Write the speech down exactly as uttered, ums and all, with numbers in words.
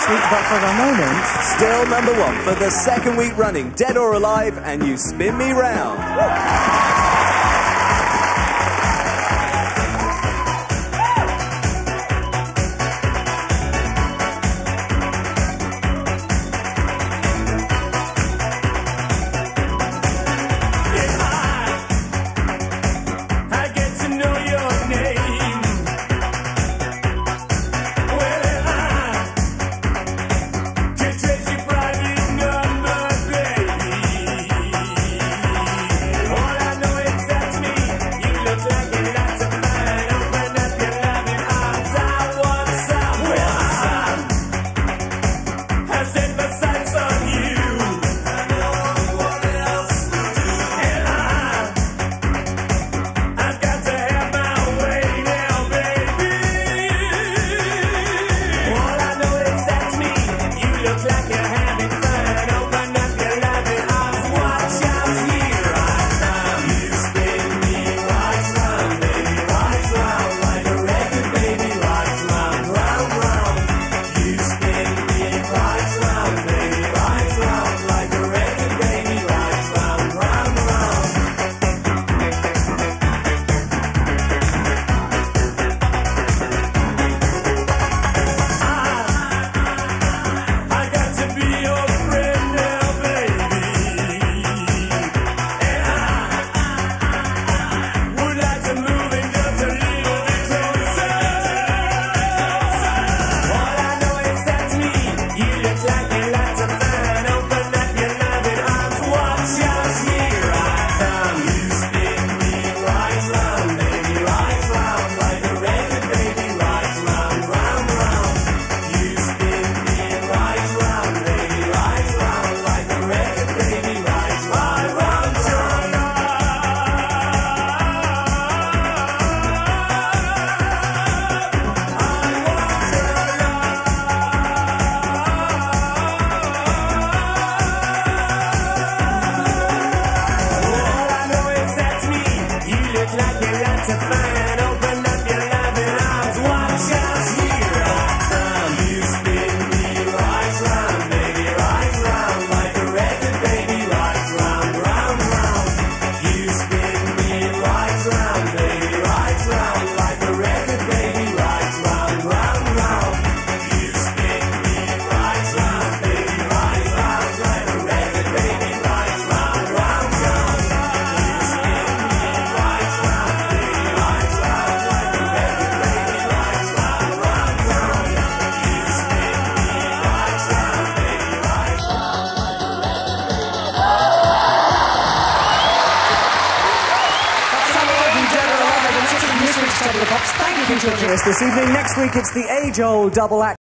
week, but for the moment... Still number one for the second week running, Dead or Alive, and You Spin Me Round. Thank you for joining us this evening. Next week, it's the age-old double act.